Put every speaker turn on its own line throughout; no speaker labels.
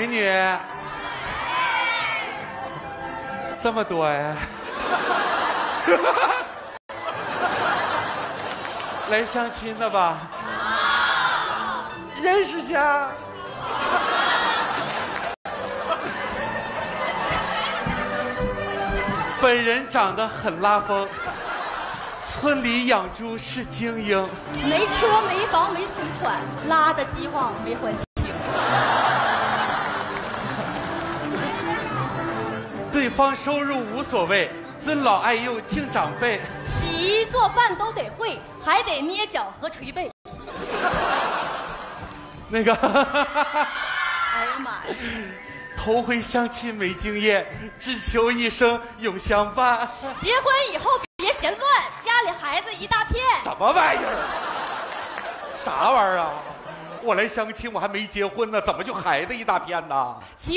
女，这么多呀？来相亲的吧？认识下。本人长得很拉风，村里养猪是精英，
没车没房没存款，拉的饥荒没还清。
对方收入无所谓，尊老爱幼敬长辈，
洗衣做饭都得会，还得捏脚和捶背。
那个，
哎呀妈呀！
头回相亲没经验，只求一生永相伴。
结婚以后别嫌乱，家里孩子一大片。
什么玩意儿？啥玩意儿啊？我来相亲，我还没结婚呢，怎么就孩子一大片呢？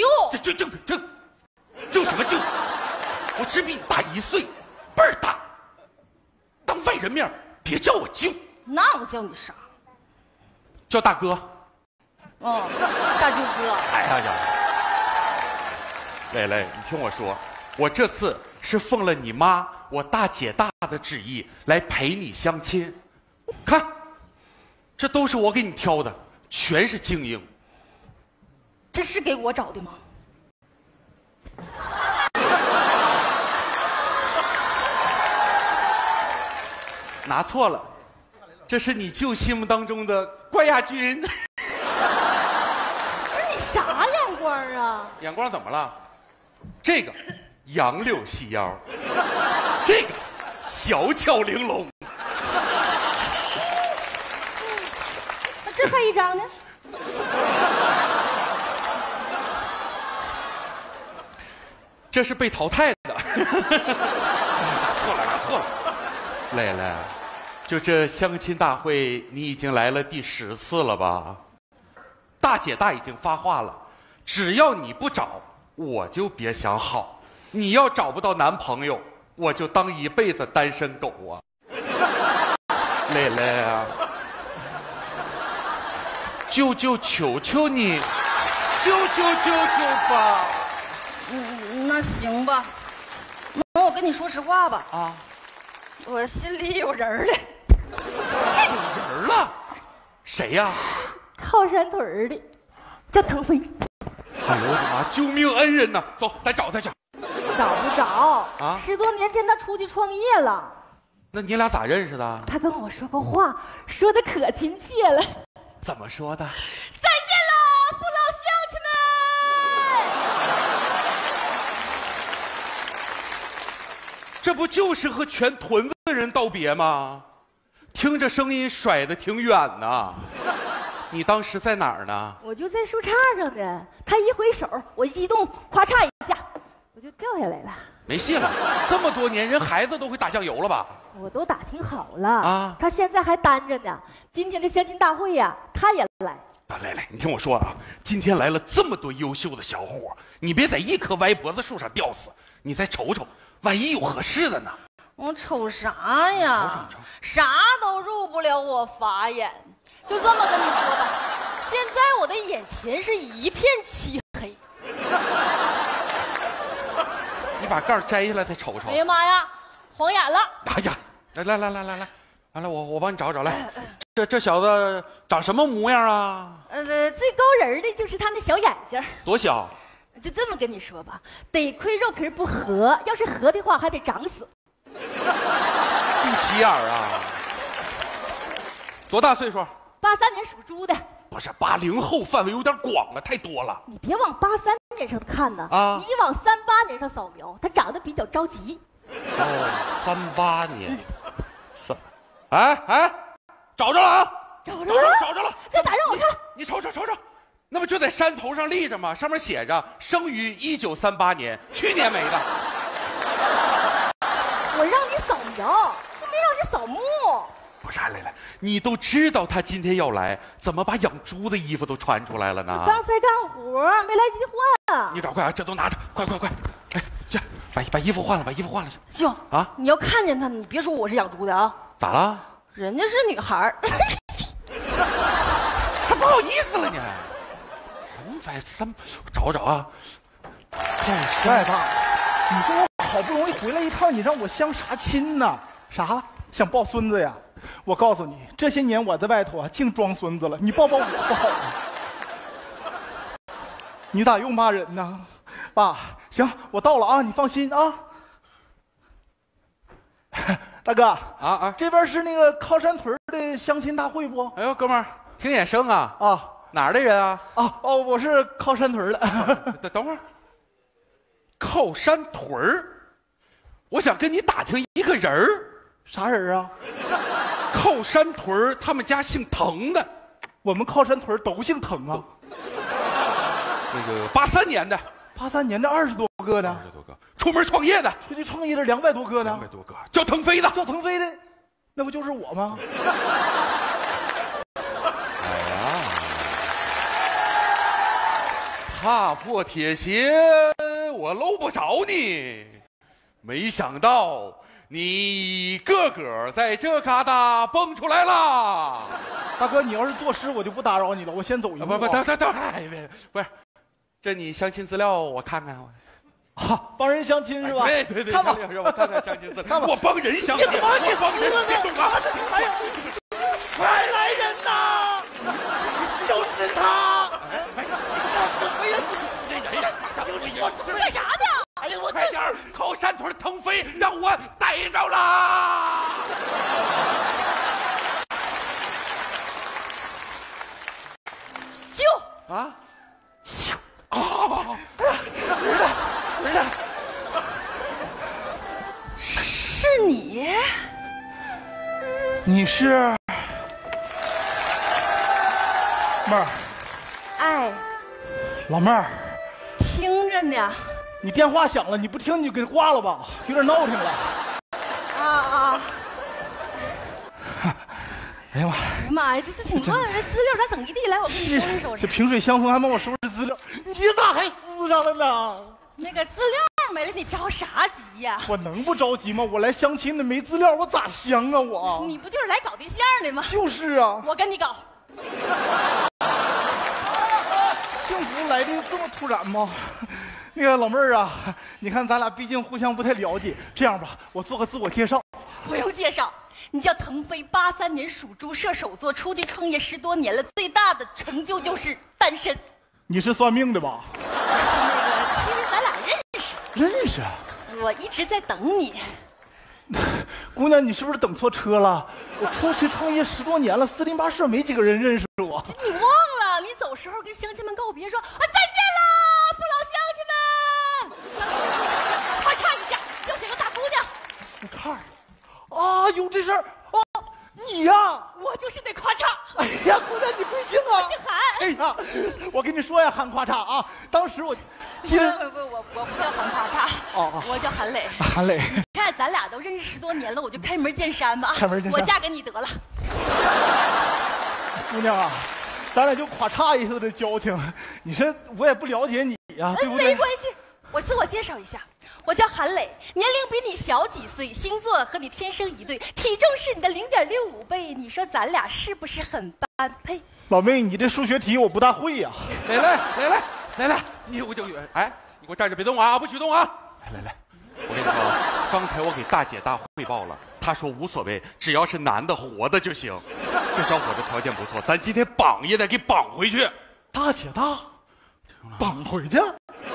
就什么就？我只比你大1岁，倍儿大。当外人面别叫我舅，
那我叫你啥？
叫大哥。
哦，大舅哥。
哎呀呀！蕾蕾，你听我说，我这次是奉了你妈、我大姐大的旨意来陪你相亲。看，这都是我给你挑的，全是精英。
这是给我找的吗？
拿错了，这是你舅心目当中的冠亚军。
不是你啥眼光啊？
眼光怎么了？这个杨柳细腰，这个小巧玲珑。
那这还一张呢？
这是被淘汰的。拿错了。蕾蕾，就这相亲大会，你已经来了第10次了吧？大姐大已经发话了，只要你不找，我就别想好。你要找不到男朋友，我就当一辈子单身狗啊！蕾蕾啊，舅舅求求你，救吧！
那行吧。那我跟你说实话吧。
啊，
我心里有人了。
有人了？谁呀？
靠山屯儿的，叫腾飞。
哎呦我的妈！救命恩人呐！走，咱找他去。
找不着
啊
！10多年前他出去创业了。
那你俩咋认识的？
他跟我说过话，说的可亲切了。
怎么说的？
再见了，父老乡亲们！
这不就是和全屯子的人道别吗？听着声音甩得挺远呐。你当时在哪儿呢？
我就在树杈上呢，他一挥手，我一动，咔嚓一下，我就掉下来了。
没戏了，这么多年，人孩子都会打酱油了吧？
我都打听好了
啊，
他现在还单着呢。今天的相亲大会呀，他也来。
来，你听我说啊，今天来了这么多优秀的小伙，你别在一棵歪脖子树上吊死，你再瞅瞅，万一有合适的呢？
我瞅啥呀？啥都入不了我法眼。就这么跟你说吧，现在我的眼前是一片漆黑。
你把盖摘下来再瞅瞅。
哎呀妈呀，晃眼了！
哎呀，来，我帮你找找来。这小子长什么模样啊？
最高人的就是他那小眼睛。
多小？
就这么跟你说吧，得亏肉皮不合，要是合的话还得长死。
不起眼啊！多大岁数
83年属猪的。
不是80后，范围有点广了，太多了。
你别往83年上看呢，你往38年上扫描，他长得比较着急。
哦，38年，哎，找着了啊！找着了！
在哪让我看？
你瞅瞅，那不就在山头上立着吗？上面写着生于1938年，去年没的。
我让你扫描，我没让你扫墓。
不是，来，你都知道他今天要来，怎么把养猪的衣服都穿出来了呢？
刚才干活没来及换啊！
你快，这都拿着，快！哎，去把衣服换了，
舅
啊！
你要看见他，你别说我是养猪的啊！
咋了？
人家是女孩儿。
还不好意思了你？ 230，找找啊。
外爸，你说我好不容易回来一趟，你让我相啥亲呢？啥？想抱孙子呀？我告诉你，这些年我在外头啊，净装孙子了。你抱抱我不好吗？你咋又骂人呢？爸，行，我到了啊，你放心啊。大哥
啊，
这边是那个靠山屯的相亲大会不？
哎呦，哥们儿，挺眼生啊！
啊，
哪儿的人啊？
哦，我是靠山屯的。
等会儿，靠山屯儿，我想跟你打听一个人儿。
啥人啊？
靠山屯儿，他们家姓滕的。
我们靠山屯都姓滕啊。
那个83年的
，83年的20多个呢
，20多个，出门创业的，
出去创业的200多个呢
，200多个，叫腾飞的，
叫腾飞的，那不就是我吗？
哎呀，踏破铁鞋我搂不着你，没想到你个个在这旮瘩蹦出来了。
大哥，你要是作诗，我就不打扰你了，我先走一步。
不，等，哎，不是，这你相亲资料我看看。
啊，帮人相亲是吧？
对，
看吧，
让我看看相亲资料。
看吧，
我帮人相亲，我帮人，别动啊！
哎呀，快来人呐！就是他！什么呀？
这干啥呢？
哎呀，我
快点儿，靠山屯腾飞让我逮着了。
救！
啊！
咻！
啊！
儿子，
是你？
你是妹儿？
哎，
老妹儿，
听着呢。
你电话响了，你不听你就给挂了吧，有点闹腾了。
啊！
哎呀妈！
哎呀妈呀，这挺乱的，资料咋整一地？来，我给你收拾收拾。
这萍水相逢还帮我收拾资料，你咋还撕上了呢？
那个资料没了，你着啥急呀？
我能不着急吗？我来相亲的，没资料我咋相啊我？
你不就是来搞对象的吗？
就是啊，
我跟你搞。
幸福来的这么突然吗？那个老妹儿啊，你看咱俩毕竟互相不太了解，这样吧，我做个自我介绍。
不用介绍，你叫腾飞，83年属猪，射手座，出去创业10多年了，最大的成就就是单身。
你是算命的吧？
其实咱俩认识。
认识。
我一直在等你。
姑娘，你是不是等错车了？我出去创业10多年了，408社没几个人认识我。
你忘了，你走时候跟乡亲们告别说啊再见啦，父老乡亲们。当时咔嚓一下掉下个大姑娘。
我看啊，有这事儿啊，你呀，
我就是那咔嚓。
哎呀，姑娘你贵姓啊？
我姓韩。
哎呀，我跟你说呀，韩咔嚓啊，当时我其实
我不叫韩咔嚓，我叫韩磊。
韩磊，
你看咱俩都认识10多年了，我就开门见山吧。
开门见山，
我嫁给你得了。
姑娘啊，咱俩就咔嚓一次的交情，你说我也不了解你呀，对不对？
没关系，我自我介绍一下，我叫韩磊，年龄比你小几岁，星座和你天生一对，体重是你的0.65倍，你说咱俩是不是很般配？
老妹，你这数学题我不大会呀。
来，你给我站着别动啊，不许动啊！来，我跟你说，刚才我给大姐大汇报了，她说无所谓，只要是男的活的就行。这小伙子条件不错，咱今天绑也得给绑回去。
大姐大，绑回去。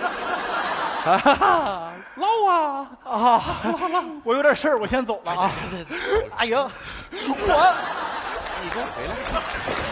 唠啊！
我有点事儿，我先走了啊。哎呀，你
给我回来。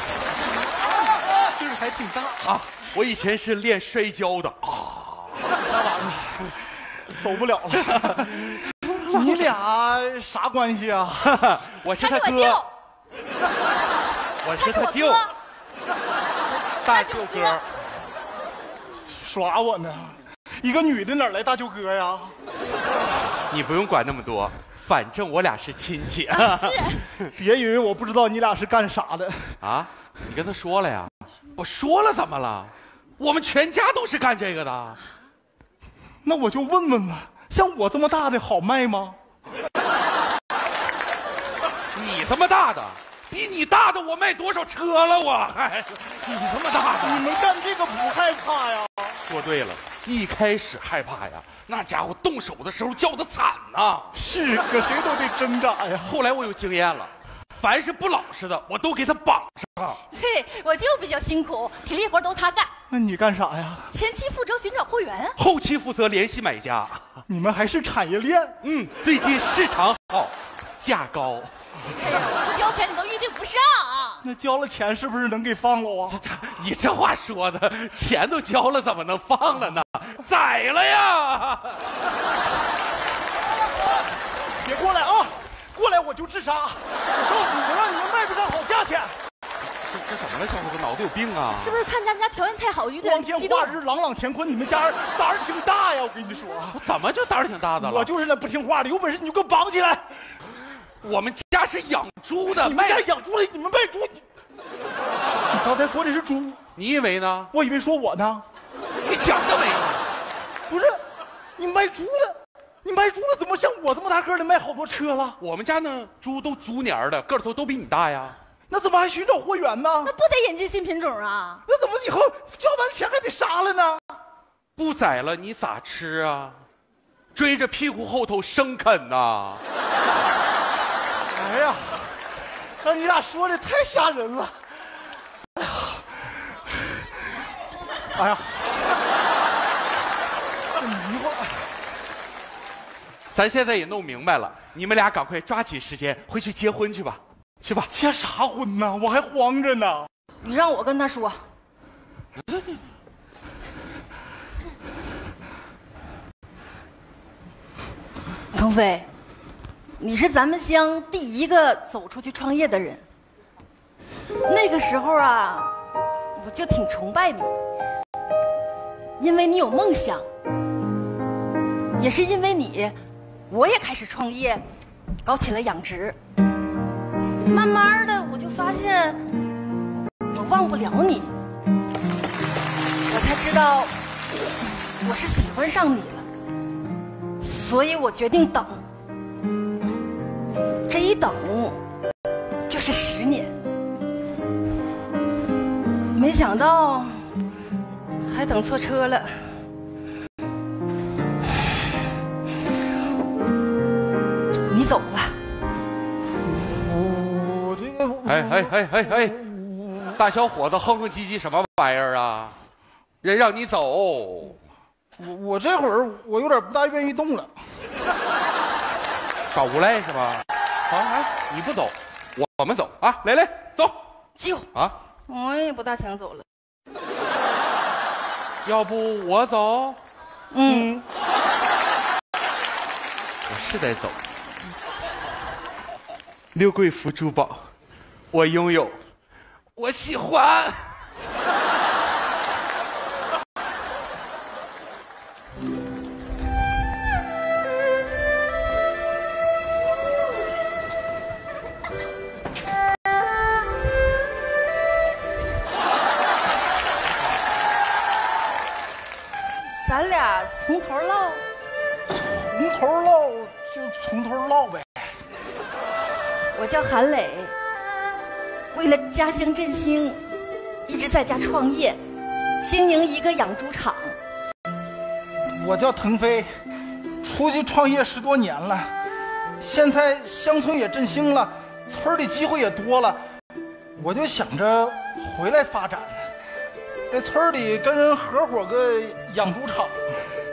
劲儿还挺大
啊！我以前是练摔跤的啊，
走不了了。你俩啥关系啊？
我是他哥，我是他舅，大舅哥。
耍我呢？一个女的哪来大舅哥呀？
你不用管那么多，反正我俩是亲戚。
是。
别以为我不知道你俩是干啥的
啊！你跟他说了呀？我说了，怎么了？我们全家都是干这个的。
那我就问问吧，像我这么大的好卖吗？
你这么大的， 比你大的我卖多少车了我？还你这么大的，
你们干这个不害怕呀？
说对了，一开始害怕呀，那家伙动手的时候叫的惨呐。
是，可谁都得挣扎呀。
后来我有经验了，凡是不老实的，我都给他绑上。
对，我就比较辛苦，体力活都他干。
那你干啥呀？
前期负责寻找货源，
后期负责联系买家。
你们还是产业链。
最近市场好，价高。
哎呀，不交钱你都预定不上。
那交了钱是不是能给放了啊？
你这话说的，钱都交了，怎么能放了呢？宰了呀！
别过来啊！过来我就自杀！我告诉你，我让你们卖不上好价钱。
这怎么了，小伙子？脑子有病啊？
是不是看咱家条件太好，有点
光天
激动
化？日，朗朗乾坤，你们家胆儿挺大呀！我跟你说，
我怎么就胆儿挺大的了？
我就是那不听话的，有本事你就给我绑起来！
我们家是养猪的，
你们家养猪的，你们卖猪，你刚才说的是猪，
你以为呢？
我以为说我呢。
你想得美！
不是，你卖猪的，你卖猪的怎么像我这么大个的卖好多车了？
我们家呢，猪都足年的，个头都比你大呀。
那怎么还寻找货源呢？
那不得引进新品种啊？
那怎么以后交完钱还得杀了呢？
不宰了你咋吃啊？追着屁股后头生啃呐！
哎呀，那你俩说的太吓人了。哎呀，这迷糊。
咱现在也弄明白了，你们俩赶快抓紧时间回去结婚去吧，去吧。
结啥婚呢？我还慌着呢。
你让我跟他说。腾飞，你是咱们乡第一个走出去创业的人。那个时候啊，我就挺崇拜你的，因为你有梦想。也是因为你，我也开始创业，搞起了养殖。慢慢的，我就发现我忘不了你，我才知道我是喜欢上你了，所以我决定等。这一等就是10年，没想到还等错车了。你走吧。
我这个，
哎，大小伙子哼哼唧唧什么玩意儿啊？人让你走，
我这会儿我有点不大愿意动了。
耍无赖是吧？好，来，你不走，我们走啊！来，走。
就
啊，
我也不大想走了。
要不我走？我是得走。六贵福珠宝，我拥有，我喜欢。
咱俩从头唠。
从头唠就从头唠呗。
我叫韩磊，为了家乡振兴，一直在家创业，经营一个养猪场。
我叫腾飞，出去创业10多年了，现在乡村也振兴了，村里机会也多了，我就想着回来发展，在村里跟人合伙个养猪场。